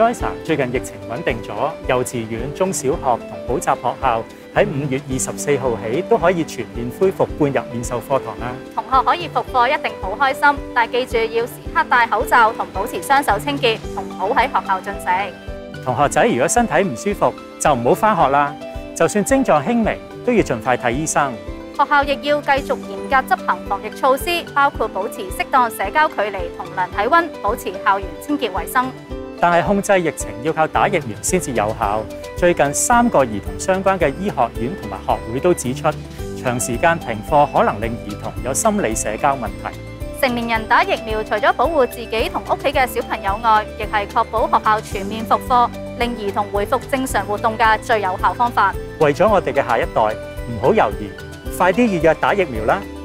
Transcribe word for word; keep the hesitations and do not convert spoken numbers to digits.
Joyce 最近疫情穩定咗，幼稚園、中小學同補習學校喺五月二十四號起都可以全面恢復半日面授課堂啦。 同學可以復課一定好開心，但記住要時刻戴口罩同保持雙手清潔，同唔好喺學校進食。 同學仔如果身體唔舒服，就唔好返學啦。就算症狀輕微，都要盡快睇醫生。 學校亦要繼續嚴格執行防疫措施，包括保持適當社交距離同量體溫，保持校園清潔衛生。 但係控制疫情要靠打疫苗先至有效。最近三個兒童相關嘅醫學院同埋學會都指出，長時間停課可能令兒童有心理社交問題。 成年人打疫苗，除咗保護自己同屋企嘅小朋友外，亦係確保學校全面復課，令兒童恢復正常活動嘅最有效方法。 為咗我哋嘅下一代，唔好猶豫，快啲預約打疫苗啦！